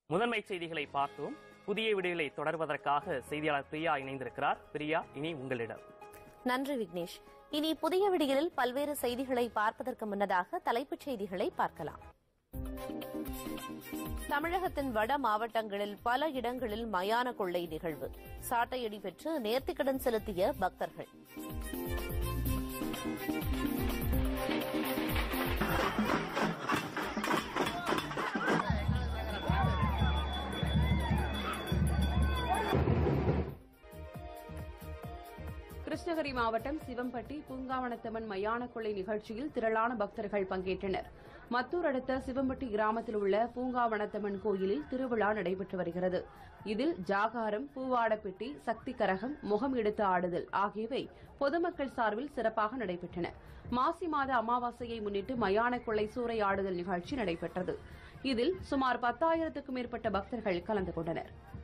முதன்மை செய்திகளை பார்த்தோம். புதிய வீடியோகளை தொடர்வதற்காக செய்தியாளர் பிரியா இணைந்திருக்கிறார். பிரியா, இனி உங்களிடம். நன்றி விக்னேஷ். இனி புதிய விடியலில் பல்வேறு செய்திகளை பார்ப்பதற்கு முன்னதாக தலைப்புச் செய்திகளை பார்க்கலாம். தமிழகத்தின் வட மாவட்டங்களில் பல இடங்களில் மயான கொள்ளை நிகழ்வு. சாட்டையடி பெற்று நேர்த்திக்கடன் செலுத்திய பக்தர்கள். கிருஷ்ணகிரி மாவட்டம் சிவம்பட்டி பூங்காவனத்தம்மன் மயான கொள்ளை நிகழ்ச்சியில் திரளான பக்தர்கள் பங்கேற்றனர். மத்தூர் அடுத்த சிவம்பட்டி கிராமத்தில் உள்ள பூங்காவனத்தம்மன் கோயிலில் திருவிழா நடைபெற்று வருகிறது. இதில் ஜாகாரம், பூவாடப்பெட்டி, சக்தி கரகம், முகம் எடுத்து ஆடுதல் ஆகியவை பொதுமக்கள் சார்பில் சிறப்பாக நடைபெற்றன. மாசி மாத அமாவாசையை முன்னிட்டு மயான கொள்ளை சூறையாடுதல் நிகழ்ச்சி நடைபெற்றது. இதில் சுமார் 10,000க்கும் மேற்பட்ட பக்தர்கள் கலந்து கொண்டனர்.